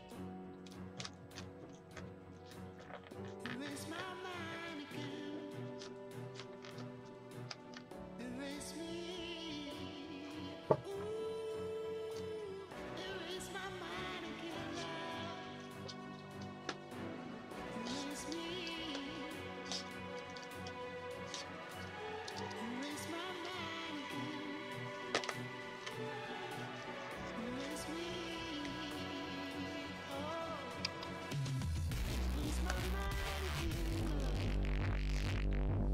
erase my mind again, erase me. Ooh, erase my mind again now. Erase me, erase my mind again. Erase me, oh, erase my mind again.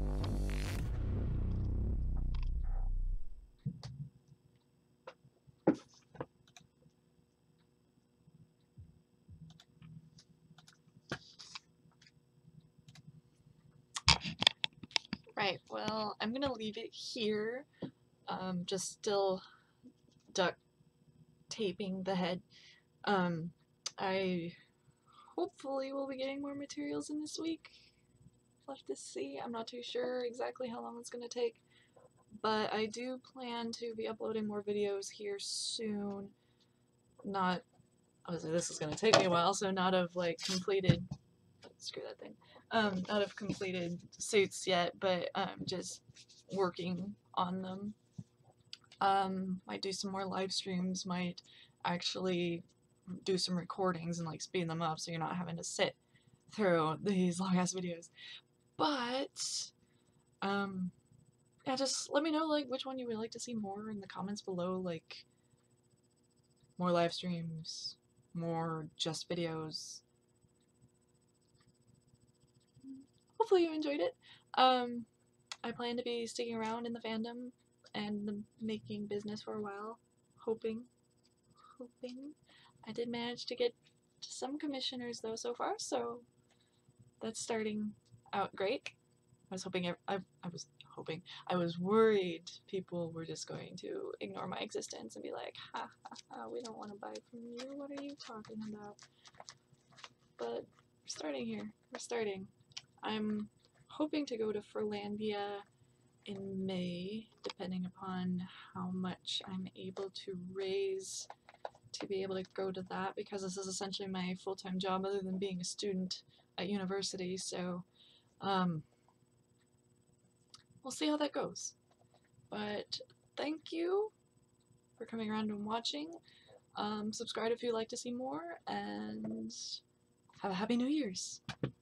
Right, well, I'm gonna leave it here. Um, just still duct taping the head. Um, I hopefully will be getting more materials in this week. We'll have to see. I'm not too sure exactly how long it's gonna take, but I do plan to be uploading more videos here soon. Not, obviously this is gonna take me a while, so not of like completed, screw that thing, um, not of completed suits yet, but um, just working on them. Um, might do some more live streams, might actually do some recordings and like speed them up so you're not having to sit through these long ass videos. But um yeah, just let me know like which one you would like to see more in the comments below, like more live streams, more just videos. Hopefully you enjoyed it. Um I plan to be sticking around in the fandom and the making business for a while. Hoping. Hoping. I did manage to get some commissioners though so far, so that's starting out great. I was hoping, I, I, I was hoping, I was worried people were just going to ignore my existence and be like, ha ha ha, we don't want to buy from you, what are you talking about? But we're starting here, we're starting. I'm hoping to go to Furlandia in May, depending upon how much I'm able to raise to be able to go to that, because this is essentially my full-time job other than being a student at university, so um, we'll see how that goes. But thank you for coming around and watching. Um, subscribe if you'd like to see more, and have a happy New Year's!